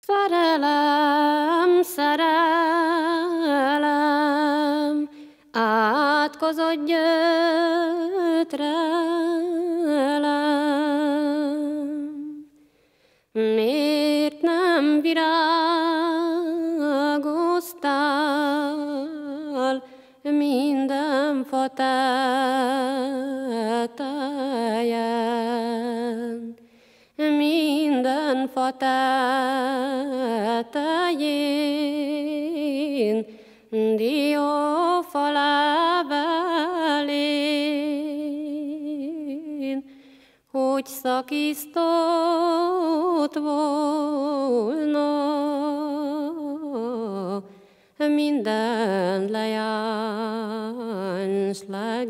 Szerelem, szerelem, átkozott gyötrelem. Miért nem virágoztál minden fa tetején? Minden fa tetején, diófa levelén, hogy szakisztott volna minden lejáns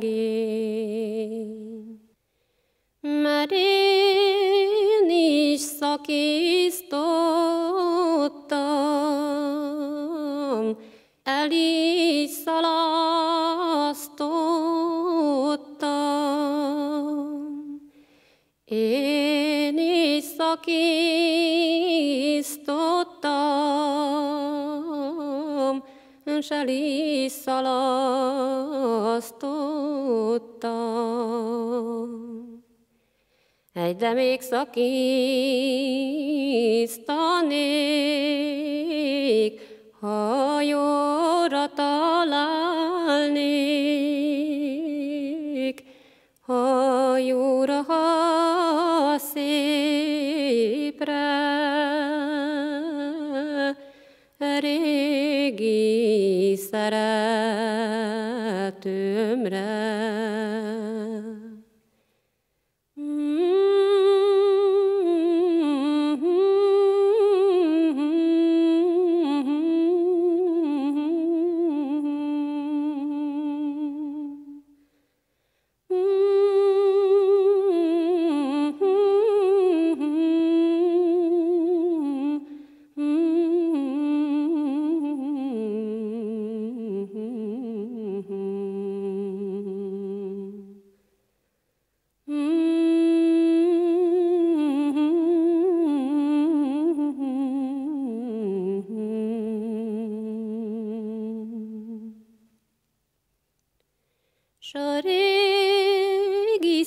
legény. Mert én is szakisztottam, el is szalasztottam. Én is szakisztottam, s el is szalasztottam. De még szakisztanék, ha jóra találnék, ha jóra, ha szépre, régi szeretőmre. S a régi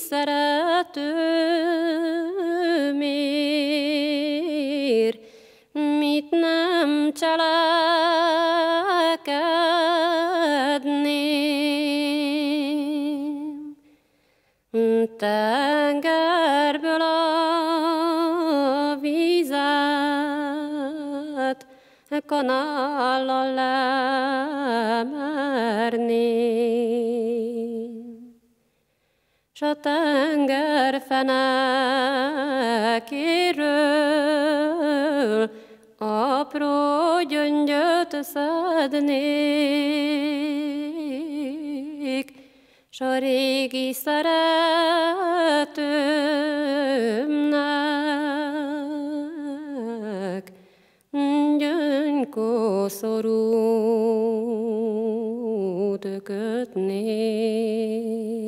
szeretőmért mit nem cselekedném? Tengerből a vizet kanállal lemerném, s a tenger fenekéről apró gyöngyöt szednék, s a régi szeretőmnek gyöngykoszorút kötnék.